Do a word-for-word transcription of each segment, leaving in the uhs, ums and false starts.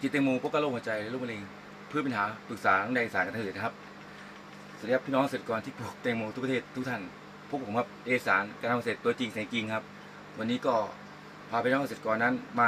จิตแตงโมพบกับโรคหัวใจและโรคมะเร็งเพื่อปัญหาปรึกษาในสายการเกษตรนะครับสวัสดีครับพี่น้องเกษตรกรที่ปลูกแตงโมทุกประเทศทุกท่านพวกผมครับเอสารการทำเกษตรตัวจริงเสียงจริงครับวันนี้ก็พาพี่น้องเกษตรกรนั้นมา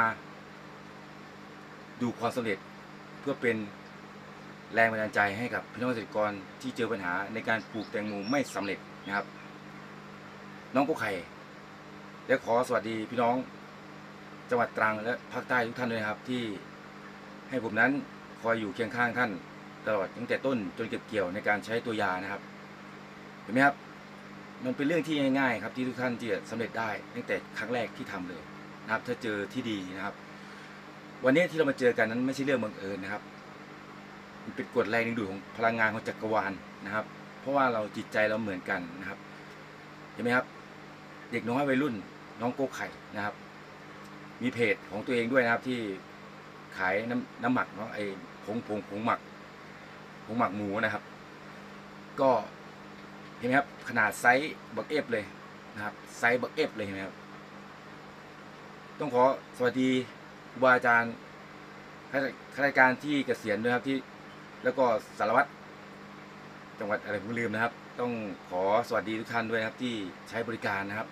ดูความสำเร็จเพื่อเป็นแรงบันดาลใจให้กับพี่น้องเกษตรกรที่เจอปัญหาในการปลูกแตงโมไม่สำเร็จนะครับน้องกุ๊กไข่และขอสวัสดีพี่น้องจังหวัดตรังและภาคใต้ทุกท่านด้วยนะครับที่ให้ผมนั้นคอยอยู่เคียงข้างท่านตลอดตั้งแต่ต้นจนเก็บเกี่ยวในการใช้ตัวยานะครับเห็นไหมครับมันเป็นเรื่องที่ง่ายๆครับที่ทุกท่านจะสำเร็จได้ตั้งแต่ครั้งแรกที่ทำเลยนะครับถ้าเจอที่ดีนะครับวันนี้ที่เรามาเจอกันนั้นไม่ใช่เรื่องบังเอิญนะครับมันเป็นกฎแรงดึงดูดของพลังงานของจักรวาลนะครับเพราะว่าเราจิตใจเราเหมือนกันนะครับเห็นไหมครับเด็กน้อยวัยรุ่นน้องโกไข่นะครับมีเพจของตัวเองด้วยนะครับที่ขายน้ำน้ำหมักเนาะไอ้ผงผงผงหมักผงหมักหมูนะครับก็เห็นไหมครับขนาดไซส์บักเอฟเลยนะครับไซส์บักเอฟเลยเห็นไหมครับต้องขอสวัสดีครูบาอาจารย์ข้าราชการที่เกษียณด้วยครับที่แล้วก็สารวัตรจังหวัดอะไรผมลืมนะครับต้องขอสวัสดีทุกท่านด้วยครับที่ใช้บริการนะครับ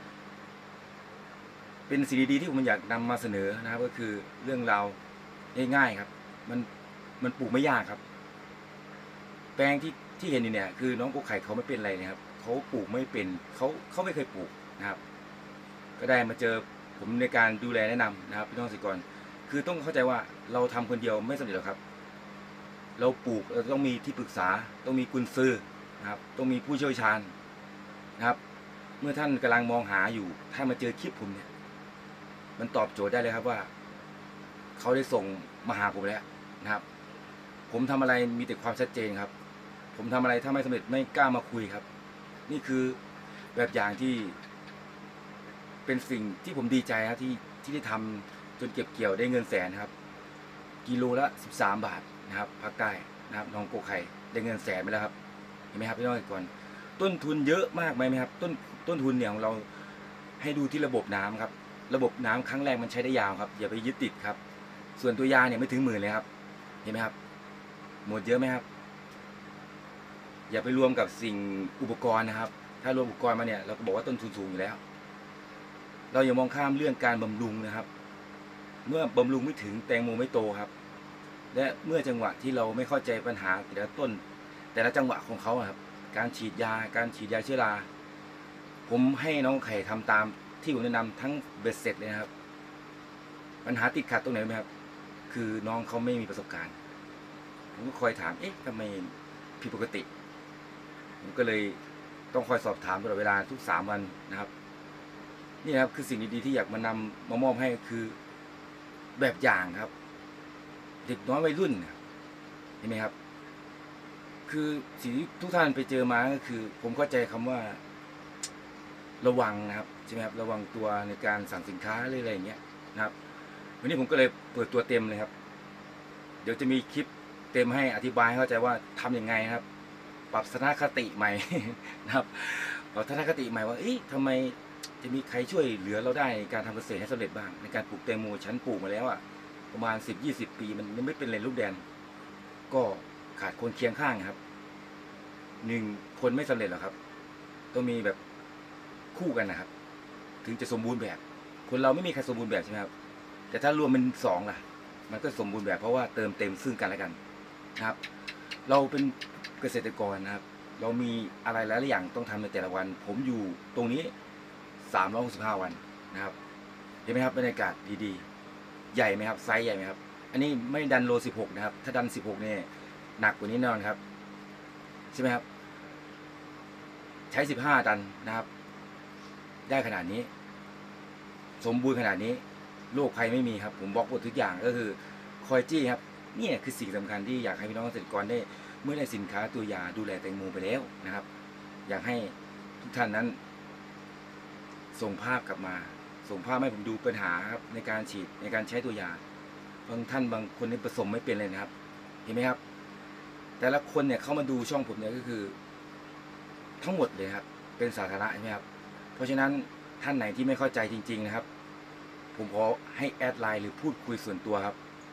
เป็นสิ่งดีๆที่ผมอยากนำมาเสนอนะครับก็คือเรื่องราวง่ายๆครับมันมันปลูกไม่ยากครับแปลงที่ที่เห็นอยู่เนี่ยคือน้องกุ๊กไข่เขาไม่เป็นอะไรนะครับเขาปลูกไม่เป็นเขาเขาไม่เคยปลูกนะครับก็ได้มาเจอผมในการดูแลแนะนำนะครับพี่น้องเกษตรกรคือต้องเข้าใจว่าเราทำคนเดียวไม่สำเร็จหรอกครับเราปลูกเราต้องมีที่ปรึกษาต้องมีกุญซือนะครับต้องมีผู้เชี่ยวชาญนะครับเมื่อท่านกำลังมองหาอยู่ถ้ามาเจอคลิปผมเนี่ยมันตอบโจทย์ได้เลยครับว่าเขาได้ส่งมาหาผมแล้วนะครับผมทำอะไรมีแต่ความชัดเจนครับผมทำอะไรถ้าไม่สำเร็จไม่กล้ามาคุยครับนี่คือแบบอย่างที่เป็นสิ่งที่ผมดีใจครับที่ที่ได้ทำจนเก็บเกี่ยวได้เงินแสนครับกิโลละสิบสามบาทนะครับภาคใต้นะครับน้องโกไข่ได้เงินแสนไปแล้วครับเห็นไหมครับพี่น้องก่อนต้นทุนเยอะมากไหมไหมครับต้นต้นทุนเนี่ยของเราให้ดูที่ระบบน้ำครับระบบน้ำครั้งแรกมันใช้ได้ยาวครับอย่าไปยึดติดครับส่วนตัวยาเนี่ยไม่ถึงหมื่นเลยครับเห็นไหมครับหมดเยอะไหมครับอย่าไปรวมกับสิ่งอุปกรณ์นะครับถ้ารวมอุปกรณ์มาเนี่ยเราก็บอกว่าต้นทุนสูงอยู่แล้วเราอย่ามองข้ามเรื่องการบำรุงนะครับเมื่อบำรุงไม่ถึงแตงโมไม่โตครับและเมื่อจังหวะที่เราไม่เข้าใจปัญหาแต่ละต้นแต่ละจังหวะของเขาครับการฉีดยาการฉีดยาเชื้อราผมให้น้องไข่ทำตามที่ผมแนะนำทั้งเบ็ดเสร็จเลยนะครับปัญหาติดขัดตรงไหนไหมครับคือน้องเขาไม่มีประสบการณ์ผมก็คอยถามเอ๊ะทำไมผิดปกติผมก็เลยต้องคอยสอบถามตลอดเวลาทุกสามวันนะครับนี่นะครับคือสิ่งดีๆที่อยากมานำมามอบให้คือแบบอย่างครับเด็กน้อยวัยรุ่นเห็นไหมครับคือสิ่งที่ทุกท่านไปเจอมาก็คือผมเข้าใจคำว่าระวังนะครับใช่ไหมครับระวังตัวในการสั่งสินค้าหรืออะไรอย่างเงี้ยนะครับวันนี้ผมก็เลยเปิดตัวเต็มเลยครับเดี๋ยวจะมีคลิปเต็มให้อธิบายให้เข้าใจว่าทำยังไงครับปรับทัศนคติใหม่นะครับปรับทัศนคติใหม่ว่าเอ๊ะทำไมจะมีใครช่วยเหลือเราได้ในการทำเกษตรให้สำเร็จบ้างในการปลูกแตงโมฉันปลูกมาแล้วอ่ะประมาณสิบยี่สิบปีมันยังไม่เป็นเลยลูกแดนก็ขาดคนเคียงข้างครับหนึ่งคนไม่สำเร็จหรอกครับต้องมีแบบคู่กันนะครับถึงจะสมบูรณ์แบบคนเราไม่มีใครสมบูรณ์แบบใช่ไหมครับแต่ถ้ารวมเป็นสองล่ะมันก็สมบูรณ์แบบเพราะว่าเติมเต็มซึ่งกันและกันนะครับเราเป็นเกษตรกรนะครับเรามีอะไรหลายอย่างต้องทำในแต่ละวันผมอยู่ตรงนี้สามร้อยหกสิบห้าวันนะครับเห็นไหมครับบรรยากาศดีๆใหญ่ไหมครับไซส์ใหญ่ไหมครับอันนี้ไม่ดันโลสิบหกนะครับถ้าดันสิบหกเนี่ยหนักกว่านี้แน่นอนครับใช่ไหมครับใช้สิบห้าตันนะครับได้ขนาดนี้สมบูรณ์ขนาดนี้โรคภัยไม่มีครับผมบอกหมดทุกอย่างก็คือคอยจี้ครับนี่คือสิ่งสำคัญที่อยากให้พี่น้องเกษตรกรได้เมื่อได้สินค้าตัวยาดูแลแตงโมไปแล้วนะครับอยากให้ทุกท่านนั้นส่งภาพกลับมาส่งภาพให้ผมดูปัญหาครับในการฉีดในการใช้ตัวยาบางท่านบางคนนี่ผสมไม่เป็นเลยนะครับเห็นไหมครับแต่ละคนเนี่ยเข้ามาดูช่องผมเนี่ยก็คือทั้งหมดเลยครับเป็นสาธารณะใช่ไหมครับเพราะฉะนั้นท่านไหนที่ไม่เข้าใจจริงๆนะครับผมขอให้แอดไลน์หรือพูดคุยส่วนตัวครับ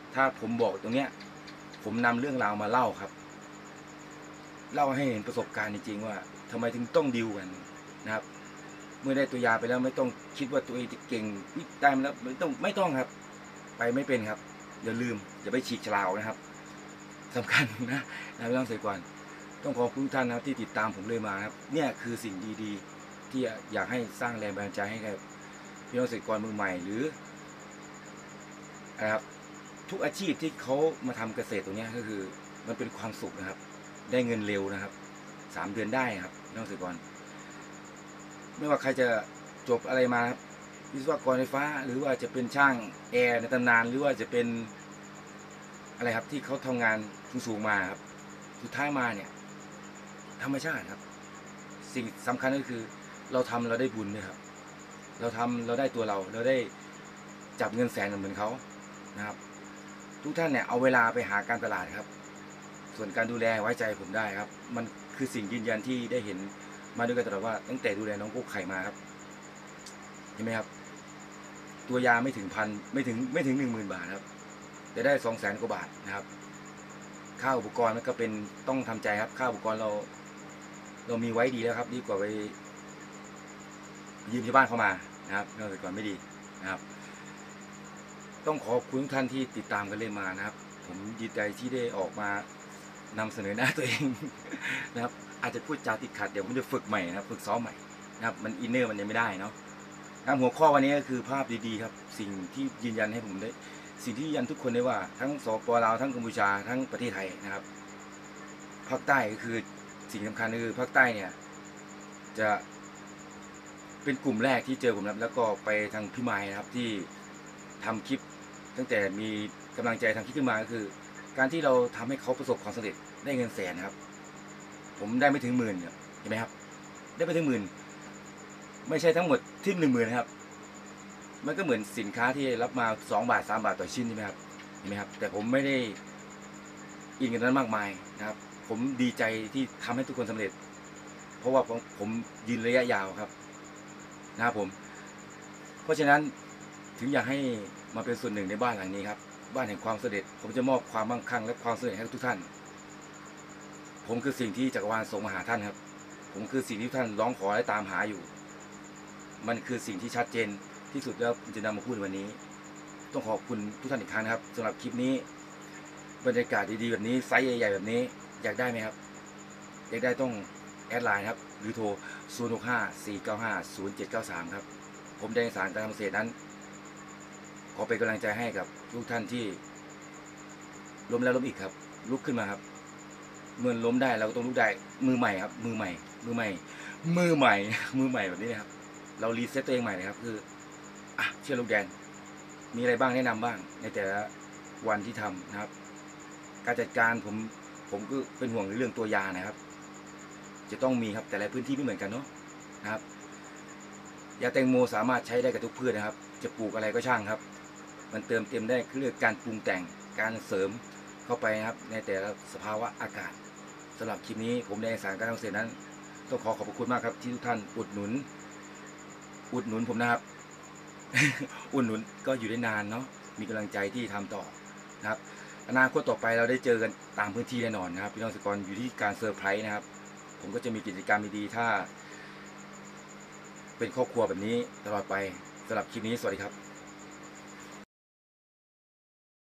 ถ้าผมบอกตรงเนี้ยผมนำเรื่องราวมาเล่าครับเล่าให้เห็นประสบการณ์จริงๆว่าทำไมถึงต้องดิวกันนะครับเมื่อได้ตัวยาไปแล้วไม่ต้องคิดว่าตัวเองจะเก่งได้มาแล้วไม่ต้องไม่ต้องครับไปไม่เป็นครับอย่าลืมอย่าไปฉีกฉลากนะครับสำคัญนะนะพี่น้องเกษตรกรต้องขอบคุณทุกท่านนะครับที่ติดตามผมเลยมาครับเนี่ยคือสิ่งดีๆที่อยากให้สร้างแรงบันดาลใจให้กับพี่น้องเกษตรกรมือใหม่หรือนะครับทุกอาชีพที่เขามาทำเกษตรตรงนี้ก็คือมันเป็นความสุขนะครับได้เงินเร็วนะครับสามเดือนได้ครับพี่น้องเกษตรกรไม่ว่าใครจะจบอะไรมาครับวิศวกรไฟฟ้าหรือว่าจะเป็นช่างแอร์ในตำนานหรือว่าจะเป็นอะไรครับที่เขาทำงานสูงๆมาครับสุดท้ายมาเนี่ยธรรมชาติครับสิ่งสำคัญก็คือเราทำเราได้บุญนะครับเราทำเราได้ตัวเราเราได้จับเงินแสนเหมือนเขานะครับทุกท่านเนี่ยเอาเวลาไปหาการตลาดครับส่วนการดูแลไว้ใจผมได้ครับมันคือสิ่งยืนยันที่ได้เห็นมาด้วยกันตลอดว่าตั้งแต่ดูแลน้องกุ๊กไข่มาครับเห็นไหมครับตัวยาไม่ถึงพันไม่ถึงไม่ถึงหนึ่งหมื่นบาทครับแต่ได้สองแสนกว่าบาทนะครับค่าอุปกรณ์มันก็เป็นต้องทำใจครับค่าอุปกรณ์เราเรามีไว้ดีแล้วครับดีกว่าไปยืมที่บ้านเข้ามานะครับเมื่อก่อนไม่ดีนะครับต้องขอบคุณทุกท่านที่ติดตามกันเลยมานะครับผมดีใจที่ได้ออกมานำเสนอหน้าตัวเองนะครับอาจจะพูดจาติดขัดเดี๋ยวผมจะฝึกใหม่นะครับฝึกซ้อมใหม่นะครับมันอินเนอร์มันยังไม่ได้เนาะนะหัวข้อวันนี้ก็คือภาพดีๆครับสิ่งที่ยืนยันให้ผมได้สิ่งที่ยืนยันทุกคนได้ว่าทั้งสปลาวทั้งกัมพูชาทั้งประเทศไทยนะครับภาคใต้ก็คือสิ่งสำคัญคือภาคใต้เนี่ยจะเป็นกลุ่มแรกที่เจอผมแล้วก็ไปทางพี่ไม้นะครับที่ทำคลิปตั้งแต่มีกำลังใจทำคลิปขึ้นมาก็คือการที่เราทำให้เขาประสบความสำเร็จได้เงินแสนนะครับผมได้ไม่ถึงหมื่นเห็นไหมครับได้ไม่ถึงหมื่นไม่ใช่ทั้งหมดที่หนึ่งหมื่นนะครับมันก็เหมือนสินค้าที่รับมาสองบาทสามบาทต่อชิ้นใช่ไหมครับเห็นไหมครับแต่ผมไม่ได้อินกับนั้นมากมายนะครับผมดีใจที่ทำให้ทุกคนสำเร็จเพราะว่าผมผมยืนระยะยาวครับนะครับผมเพราะฉะนั้นถึงอยากให้มาเป็นส่วนหนึ่งในบ้านหลังนี้ครับบ้านแห่งความสำเร็จผมจะมอบความมั่งคั่งและความสำเร็จให้ทุกท่านผมคือสิ่งที่จักรวาลส่งมาหาท่านครับผมคือสิ่งที่ท่านร้องขอและตามหาอยู่มันคือสิ่งที่ชัดเจนที่สุดแล้วผมจะนำมาพูดวันนี้ต้องขอบคุณทุกท่านอีกครั้งนะครับสำหรับคลิปนี้บรรยากาศดีๆแบบนี้ไซส์ใหญ่ๆแบบนี้อยากได้ไหมครับอยากได้ต้องแอดไลน์ครับหรือโทรศูนย์ หก ห้า สี่ เก้า ห้า ศูนย์ เจ็ด เก้า สามครับผมได้สารการทำเกษตรนั้นขอเป็นกำลังใจให้กับทุกท่านที่ล้มแล้วล้มอีกครับลุกขึ้นมาครับเมื่อล้มได้เราก็ต้องลุกได้มือใหม่ครับมือใหม่มือใหม่มือใหม่มือใหม่แบบนี้นะครับเรารีเซ็ตตัวเองใหม่เลยครับคืออ่ะเชื่อลูกแดนมีอะไรบ้างแนะนำบ้างในแต่ละวันที่ทำนะครับการจัดการผมผมก็เป็นห่วงในเรื่องตัวยานะครับจะต้องมีครับแต่ละพื้นที่ไม่เหมือนกันเนาะนะครับยาแตงโมสามารถใช้ได้กับทุกพืชนะครับจะปลูกอะไรก็ช่างครับมันเติมเต็มได้เรื่องการปรุงแต่งการเสริมเข้าไปนะครับในแต่ละสภาวะอากาศสำหรับคลิปนี้ผมในสารการเกษตรนั้นต้องขอขอบคุณมากครับที่ทุกท่านอุดหนุนอุดหนุนผมนะครับ อุดหนุนก็อยู่ได้นานเนาะมีกำลังใจที่ทำต่อนะครับอนาคตต่อไปเราได้เจอกันตามพื้นที่แน่นอนนะครับพี่น้องเกษตรกรอยู่ที่การเซอร์ไพรส์นะครับผมก็จะมีกิจกรรมดีๆถ้าเป็นครอบครัวแบบนี้ตลอดไปสำหรับคลิปนี้สวัสดีครับ